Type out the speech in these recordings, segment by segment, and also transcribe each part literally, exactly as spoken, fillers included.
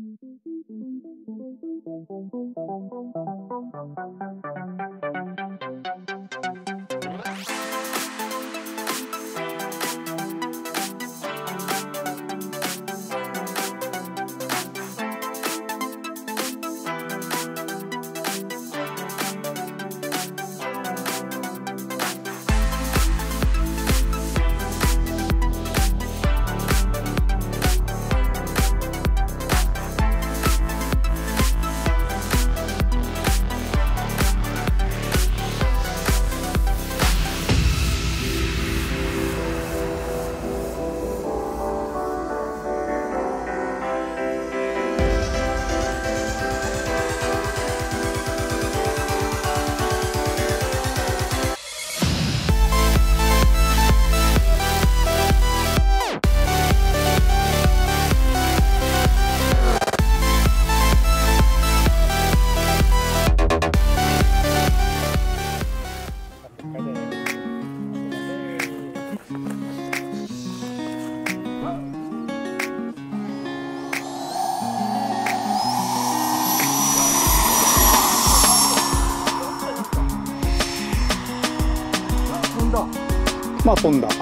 まあ飛んだ。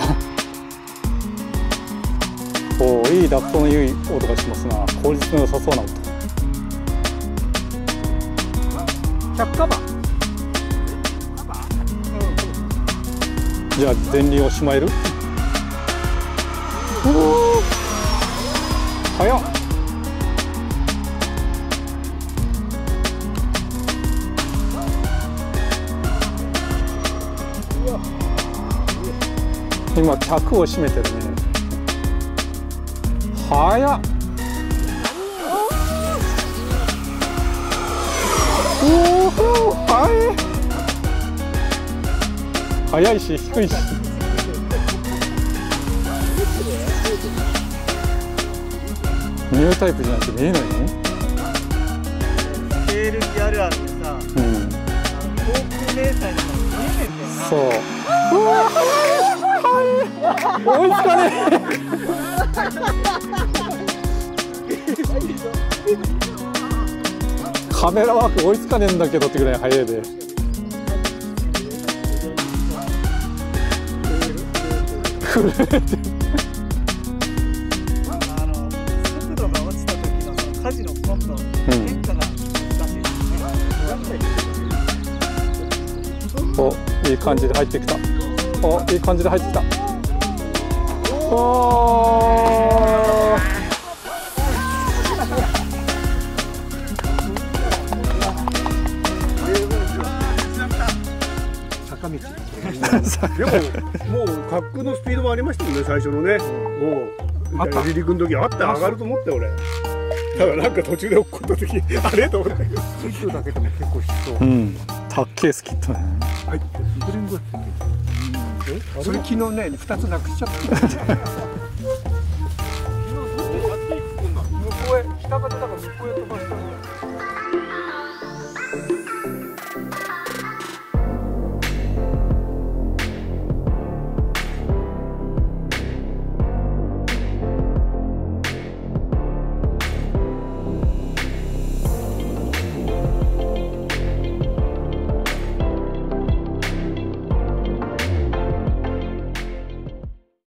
おお、いいダクトのいい音がしますな。効率の良さそうな音。 百カバ。 じゃあ前輪をしまえる。おお、早っ。今脚を締めてるね。早っ。おお、早い。速いし低いし。ニュータイプじゃなくて見えないの？ スケールギャルあるでさ、うん、航空レーサーにも見えへんねんな。 そう。うわー、追いつかねえ。カメラワーク追いつかねえんだけどってぐらい速いで。震えてる。 あの速度が落ちた時のその舵のコントの変化が難しいですね。 お、いい感じで入ってきた。お、いい感じで入ってきた。おー。 坂道。でも、もう滑空のスピードもありましたよね、最初のね。もう、離陸の時あった、上がると思ったよ、俺。ただ、なんか途中で落っこった時、あれと思ったけど。 スキットだけでも結構しそう。 うん、たっけえスキットね。 はい。それ昨日ね、二つなくしちゃった。